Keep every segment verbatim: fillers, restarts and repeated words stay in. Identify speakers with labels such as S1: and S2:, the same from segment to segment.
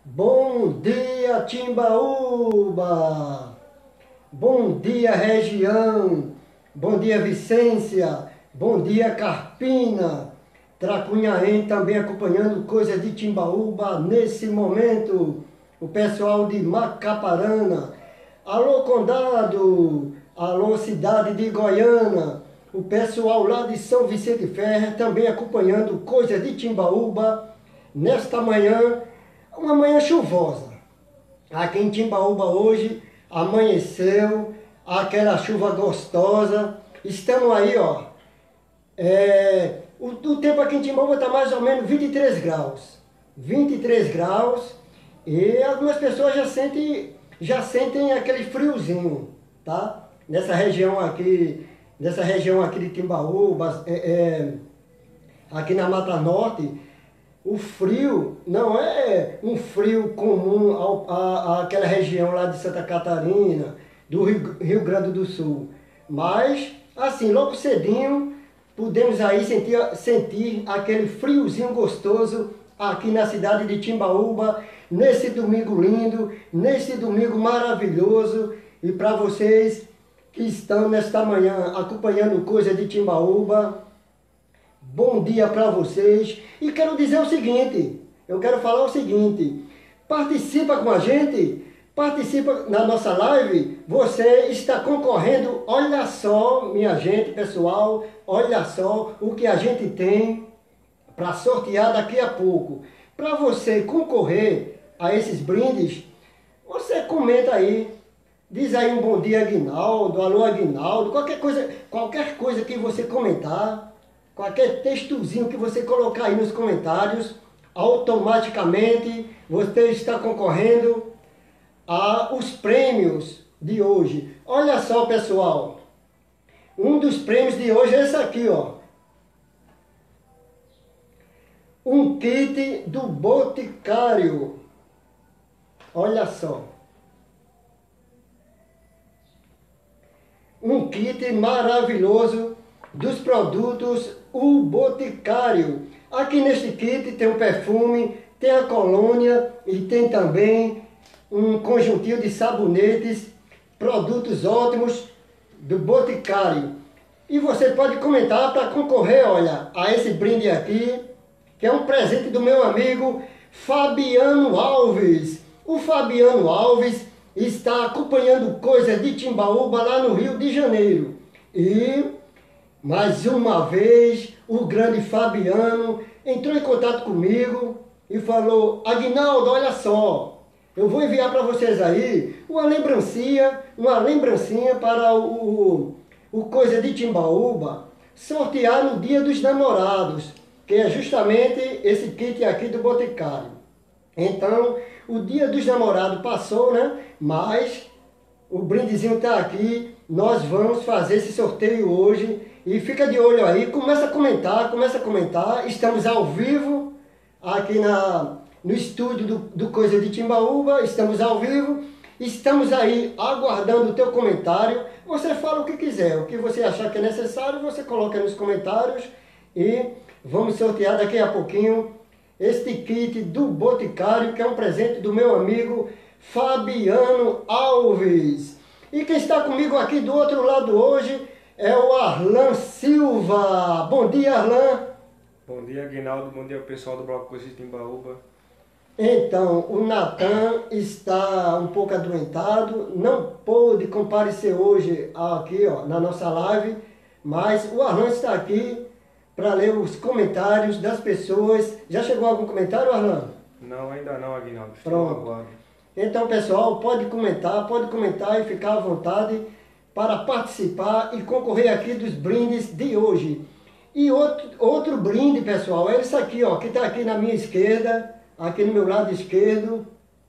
S1: Bom dia, Timbaúba! Bom dia, região! Bom dia, Vicência! Bom dia, Carpina! Tracunhaém também acompanhando coisas de Timbaúba nesse momento. O pessoal de Macaparana. Alô, Condado! Alô, cidade de Goiânia! O pessoal lá de São Vicente Ferrer também acompanhando coisas de Timbaúba nesta manhã. Uma manhã chuvosa. Aqui em Timbaúba hoje amanheceu aquela chuva gostosa. Estamos aí, ó. É, o, o tempo aqui em Timbaúba está mais ou menos vinte e três graus. vinte e três graus. E algumas pessoas já sentem, já sentem aquele friozinho, tá? Nessa região aqui, nessa região aqui de Timbaúba, é, é, aqui na Mata Norte. O frio não é um frio comum ao, a, àquela região lá de Santa Catarina, do Rio, Rio Grande do Sul. Mas, assim, logo cedinho, podemos aí sentir, sentir aquele friozinho gostoso aqui na cidade de Timbaúba, nesse domingo lindo, nesse domingo maravilhoso. E para vocês que estão nesta manhã acompanhando coisa de Timbaúba, bom dia para vocês. E quero dizer o seguinte, eu quero falar o seguinte, participa com a gente, participa na nossa live, você está concorrendo, olha só, minha gente, pessoal, olha só o que a gente tem para sortear daqui a pouco. Para você concorrer a esses brindes, você comenta aí, diz aí um bom dia, Aguinaldo, alô, Aguinaldo, qualquer coisa, qualquer coisa que você comentar, qualquer textozinho que você colocar aí nos comentários, automaticamente você está concorrendo aos prêmios de hoje. Olha só, pessoal, um dos prêmios de hoje é esse aqui, ó. Um kit do Boticário. Olha só. Um kit maravilhoso dos produtos O Boticário. Aqui neste kit tem o perfume, tem a colônia e tem também um conjuntinho de sabonetes, produtos ótimos do Boticário. E você pode comentar para concorrer, olha, a esse brinde aqui, que é um presente do meu amigo Fabiano Alves. O Fabiano Alves está acompanhando coisas de Timbaúba lá no Rio de Janeiro. E mais uma vez, o grande Fabiano entrou em contato comigo e falou: Aguinaldo, olha só, eu vou enviar para vocês aí uma lembrancinha, uma lembrancinha para o, o Coisa de Timbaúba sortear no Dia dos Namorados, que é justamente esse kit aqui do Boticário. Então, o Dia dos Namorados passou, né? Mas o brindezinho está aqui, nós vamos fazer esse sorteio hoje. E fica de olho aí, começa a comentar, começa a comentar. Estamos ao vivo aqui na, no estúdio do, do Coisa de Timbaúba, estamos ao vivo. Estamos aí aguardando o teu comentário. Você fala o que quiser, o que você achar que é necessário, você coloca nos comentários. E vamos sortear daqui a pouquinho este kit do Boticário, que é um presente do meu amigo Fabiano Alves. E quem está comigo aqui do outro lado hoje é o Arlan Silva. Bom dia, Arlan.
S2: Bom dia, Aguinaldo. Bom dia, pessoal do Bloco Coisa de Timbaúba.
S1: Então, o Natan está um pouco adoentado, não pôde comparecer hoje aqui, ó, na nossa live, mas o Arlan está aqui para ler os comentários das pessoas. Já chegou algum comentário, Arlan?
S2: Não, ainda não, Aguinaldo. Estou
S1: Pronto. Então, pessoal, pode comentar, pode comentar e ficar à vontade para participar e concorrer aqui dos brindes de hoje. E outro, outro brinde, pessoal, é esse aqui, ó, que está aqui na minha esquerda, aqui no meu lado esquerdo.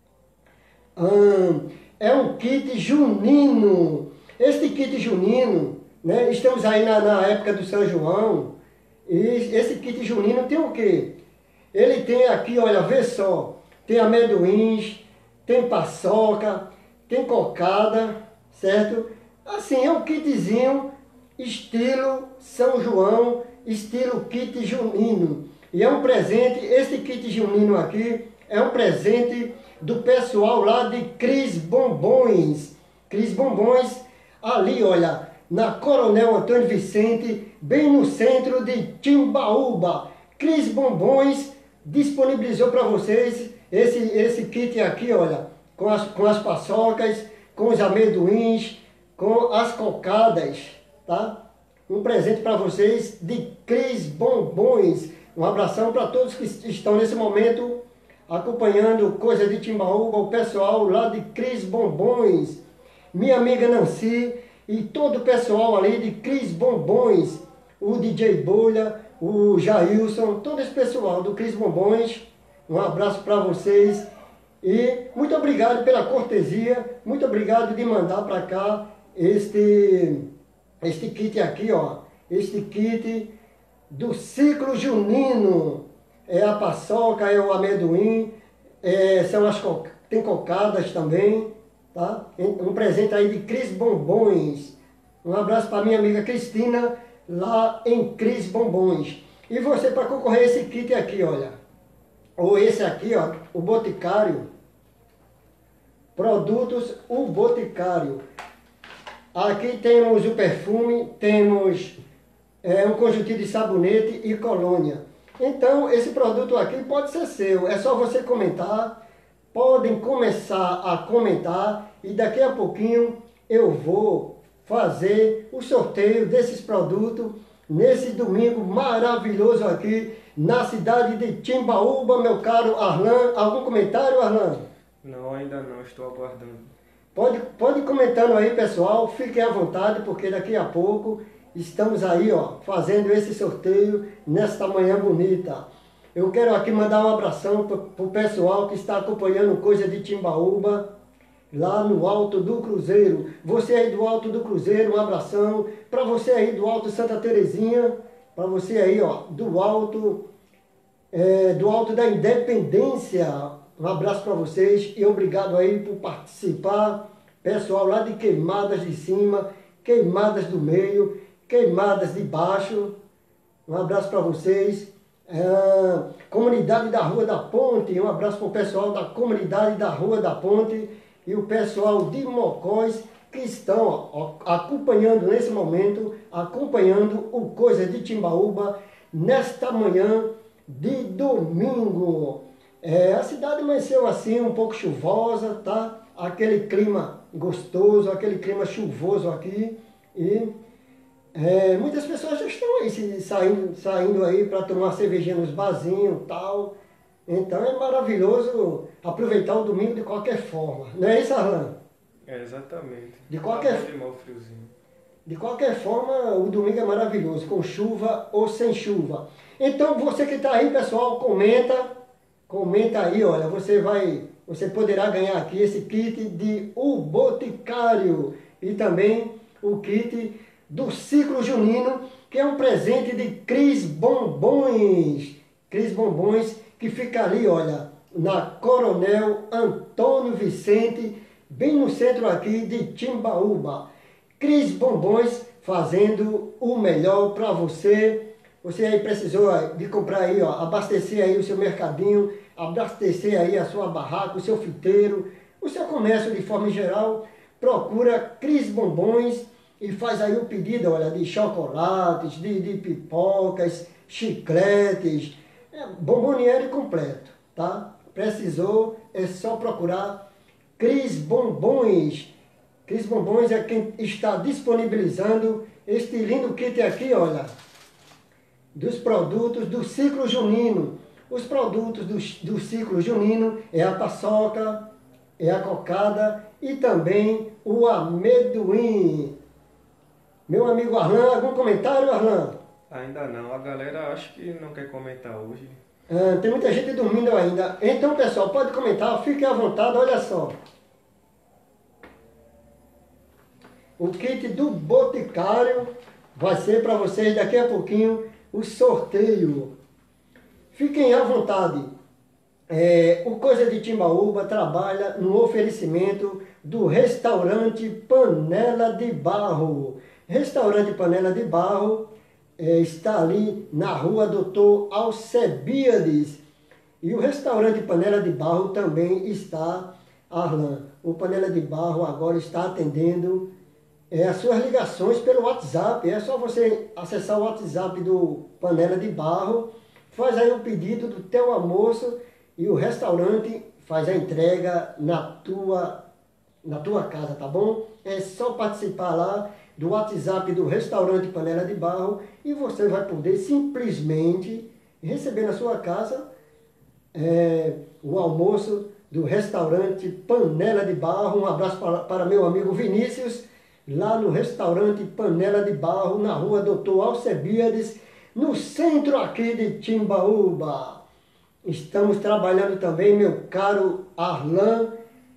S1: Hum, é um kit junino. Este kit junino, né, estamos aí na, na época do São João, e esse kit junino tem o quê? Ele tem aqui, olha, vê só, tem amendoins, tem paçoca, tem cocada, certo? Assim, é um kitzinho estilo São João, estilo kit junino. E é um presente, esse kit junino aqui É um presente do pessoal lá de Cris Bombons. Cris Bombons, ali, olha, na Coronel Antônio Vicente, bem no centro de Timbaúba. Cris Bombons disponibilizou para vocês esse, esse kit aqui, olha, com as, com as paçocas, com os amendoins, com as cocadas, tá? Um presente para vocês de Cris Bombons. Um abração para todos que estão nesse momento acompanhando Coisa de Timbaúba, o pessoal lá de Cris Bombons. Minha amiga Nancy e todo o pessoal ali de Cris Bombons, o D J Bolha, o Jailson, todo esse pessoal do Cris Bombons. Um abraço para vocês e muito obrigado pela cortesia, muito obrigado de mandar para cá este, este kit aqui, ó, este kit do ciclo junino. É a paçoca, é o amendoim, é, são as co tem cocadas também, tá? Um presente aí de Cris Bombons. Um abraço para minha amiga Cristina, lá em Cris Bombons. E você, para concorrer a esse kit aqui, olha, ou esse aqui, ó, o Boticário, produtos O Boticário. Aqui temos o perfume, temos é, um conjuntinho de sabonete e colônia. Então, esse produto aqui pode ser seu, é só você comentar, podem começar a comentar e daqui a pouquinho eu vou fazer o sorteio desses produtos nesse domingo maravilhoso aqui na cidade de Timbaúba, meu caro Arlan. Algum comentário, Arlan?
S2: Não, ainda não, estou aguardando.
S1: Pode, pode ir comentando aí, pessoal, fiquem à vontade, porque daqui a pouco estamos aí, ó, fazendo esse sorteio nesta manhã bonita. Eu quero aqui mandar um abração para o pessoal que está acompanhando Coisa de Timbaúba, lá no Alto do Cruzeiro. Você aí do Alto do Cruzeiro, um abração. Para você aí do Alto Santa Terezinha, para você aí, ó, do Alto, é, do Alto da Independência. Um abraço para vocês e obrigado aí por participar. Pessoal lá de Queimadas de Cima, Queimadas do Meio, Queimadas de Baixo, um abraço para vocês. É, comunidade da Rua da Ponte, um abraço para o pessoal da comunidade da Rua da Ponte e o pessoal de Mocós que estão ó, acompanhando nesse momento, acompanhando o Coisa de Timbaúba nesta manhã de domingo. É, a cidade amanheceu assim, um pouco chuvosa, tá? Aquele clima gostoso, aquele clima chuvoso aqui e É, muitas pessoas já estão aí se, saindo, saindo aí para tomar cervejinha nos barzinhos e tal. Então é maravilhoso aproveitar o domingo de qualquer forma. Não é isso, Arlan?
S2: É, exatamente.
S1: De qualquer,
S2: Tá bom, friozinho.
S1: de qualquer forma, o domingo é maravilhoso, com chuva ou sem chuva. Então você que está aí, pessoal, comenta. Comenta aí, olha, você vai, você poderá ganhar aqui esse kit de O Boticário e também o kit do ciclo junino, que é um presente de Cris Bombons. Cris Bombons, que fica ali, olha, na Coronel Antônio Vicente, bem no centro aqui de Timbaúba. Cris Bombons fazendo o melhor para você. Você aí precisou de comprar aí, ó, abastecer aí o seu mercadinho, abastecer aí a sua barraca, o seu fiteiro, o seu comércio de forma geral. Procura Cris Bombons e faz aí o pedido, olha, de chocolates, de, de pipocas, chicletes, é, bomboniere completo, tá? Precisou, é só procurar Cris Bombons. Cris Bombons é quem está disponibilizando este lindo kit aqui, olha, dos produtos do ciclo junino. Os produtos do, do ciclo junino é a paçoca, é a cocada e também o amendoim. Meu amigo Arlan, algum comentário, Arlan?
S2: Ainda não, a galera acho que não quer comentar hoje.
S1: Ah, tem muita gente dormindo ainda. Então, pessoal, pode comentar, fique à vontade, olha só. O kit do Boticário vai ser para vocês daqui a pouquinho o sorteio. Fiquem à vontade. É, o Coisa de Timbaúba trabalha no oferecimento do restaurante Panela de Barro. Restaurante Panela de Barro é, está ali na rua Doutor Alcebiades. E o restaurante Panela de Barro também está, Arlan. O Panela de Barro agora está atendendo é, as suas ligações pelo WhatsApp. É só você acessar o WhatsApp do Panela de Barro, faz aí o pedido do teu almoço e o restaurante faz a entrega na tua, na tua casa, tá bom? É só participar lá do WhatsApp do restaurante Panela de Barro e você vai poder simplesmente receber na sua casa é, o almoço do restaurante Panela de Barro. Um abraço para, para meu amigo Vinícius, lá no restaurante Panela de Barro, na rua Doutor Alcebiades, no centro aqui de Timbaúba. Estamos trabalhando também, meu caro Arlan,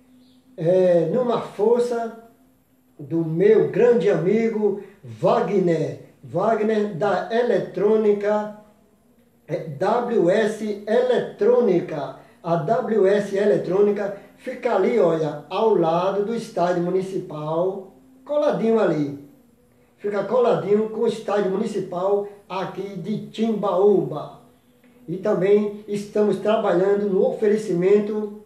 S1: é, numa força do meu grande amigo Wagner, Wagner da Eletrônica, é, W S Eletrônica. A W S Eletrônica fica ali, olha, ao lado do estádio municipal, coladinho ali. Fica coladinho com o estádio municipal aqui de Timbaúba. E também estamos trabalhando no oferecimento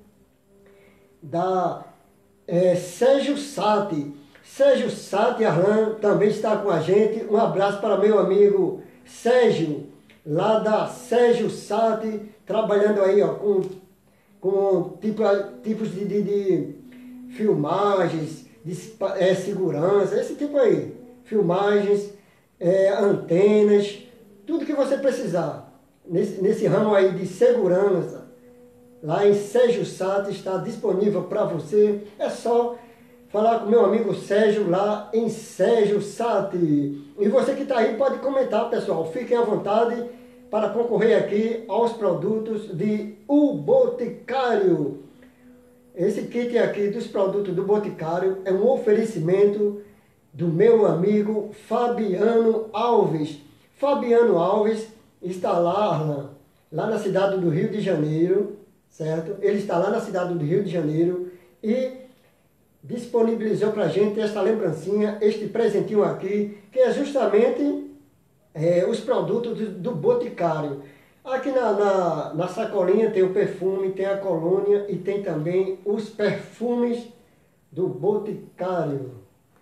S1: da é, Sérgio Sati. Sérgio Sati Arlan também está com a gente. Um abraço para meu amigo Sérgio, lá da Sérgio Sati, trabalhando aí ó, com, com tipo, tipos de, de, de filmagens, de é, segurança, esse tipo aí. Filmagens, é, antenas, tudo que você precisar. Nesse, nesse ramo aí de segurança, lá em Sérgio Sati está disponível para você. É só falar com meu amigo Sérgio lá em Sérgio Sati. E você que está aí pode comentar, pessoal. Fiquem à vontade para concorrer aqui aos produtos de O Boticário. Esse kit aqui dos produtos do Boticário é um oferecimento do meu amigo Fabiano Alves. Fabiano Alves está lá, lá na cidade do Rio de Janeiro, certo? Ele está lá na cidade do Rio de Janeiro e disponibilizou para a gente esta lembrancinha, este presentinho aqui, que é justamente é, os produtos do, do Boticário. Aqui na, na, na sacolinha tem o perfume, tem a colônia e tem também os perfumes do Boticário.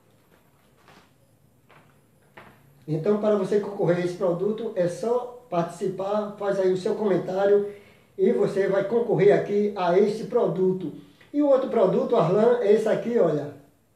S1: Então, para você concorrer a esse produto, é só participar, faz aí o seu comentário e você vai concorrer aqui a este produto. E o outro produto, Arlan, é esse aqui, olha.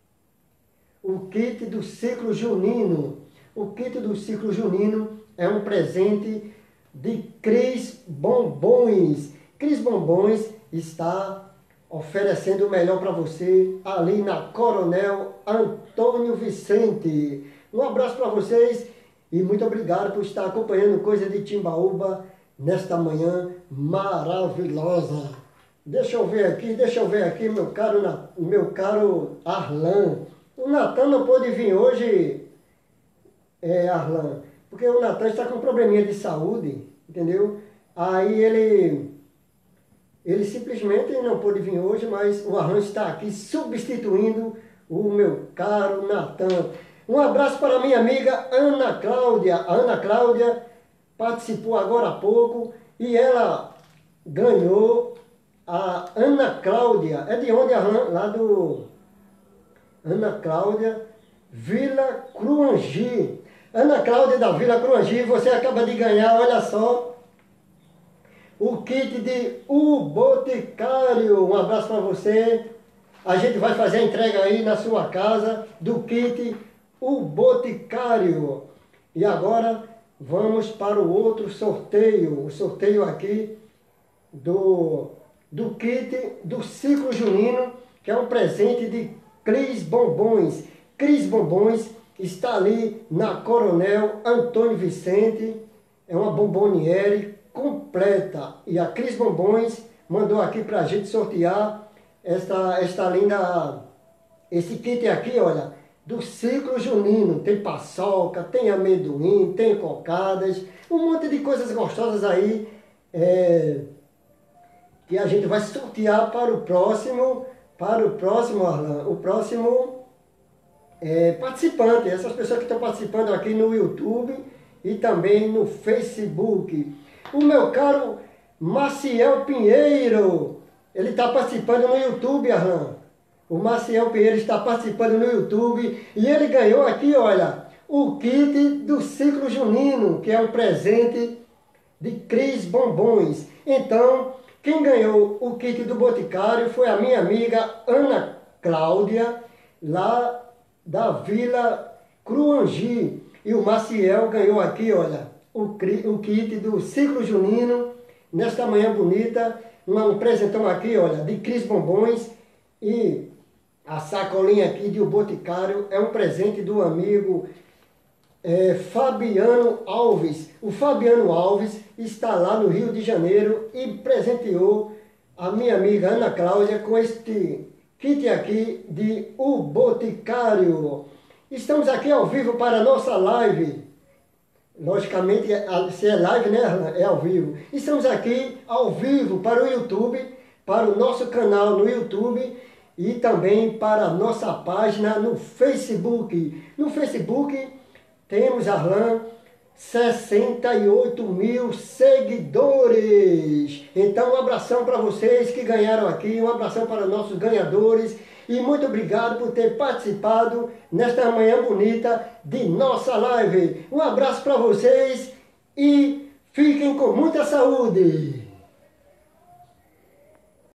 S1: O kit do ciclo junino. O kit do ciclo junino é um presente de Cris Bombons. Cris Bombons está oferecendo o melhor para você ali na Coronel Antônio Vicente. Um abraço para vocês e muito obrigado por estar acompanhando Coisa de Timbaúba nesta manhã maravilhosa. Deixa eu ver aqui, deixa eu ver aqui, meu caro, meu caro Arlan. O Natan não pôde vir hoje, é, Arlan, porque o Natan está com um probleminha de saúde, entendeu? Aí ele, ele simplesmente não pôde vir hoje, mas o Arlan está aqui substituindo o meu caro Natan. Um abraço para minha amiga Ana Cláudia. A Ana Cláudia participou agora há pouco e ela ganhou a Ana Cláudia. É de onde, Arlan? Lá do Ana Cláudia, Vila Cruangi. Ana Cláudia da Vila Cruangi, você acaba de ganhar, olha só, o kit de O Boticário. Um abraço para você. A gente vai fazer a entrega aí na sua casa do kit O Boticário. E agora vamos para o outro sorteio. O sorteio aqui do, do kit do ciclo junino, que é um presente de Cris Bombons. Cris Bombons está ali na Coronel Antônio Vicente. É uma bomboniere completa. E a Cris Bombons mandou aqui para a gente sortear esta, esta linda, esse kit aqui, olha, do ciclo junino. Tem paçoca, tem amendoim, tem cocadas, um monte de coisas gostosas aí, é, que a gente vai sortear para o próximo, para o próximo, Arlan, o próximo é, participante, essas pessoas que estão participando aqui no YouTube e também no Facebook. O meu caro Maciel Pinheiro, ele está participando no YouTube, Arlan. O Maciel Pinheiro está participando no YouTube e ele ganhou aqui, olha, o kit do Ciclo Junino, que é um presente de Cris Bombons. Então, quem ganhou o kit do Boticário foi a minha amiga Ana Cláudia, lá da Vila Cruangi. E o Maciel ganhou aqui, olha, o, o kit do Ciclo Junino, nesta manhã bonita, um presentão aqui, olha, de Cris Bombons. E a sacolinha aqui de O Boticário é um presente do amigo é, Fabiano Alves. O Fabiano Alves está lá no Rio de Janeiro e presenteou a minha amiga Ana Cláudia com este kit aqui de O Boticário. Estamos aqui ao vivo para a nossa live. Logicamente, se é live, né, é ao vivo. Estamos aqui ao vivo para o YouTube, para o nosso canal no YouTube e também para a nossa página no Facebook. No Facebook temos, Arlan, sessenta e oito mil seguidores. Então, um abração para vocês que ganharam aqui, um abração para nossos ganhadores e muito obrigado por ter participado nesta manhã bonita de nossa live. Um abraço para vocês e fiquem com muita saúde.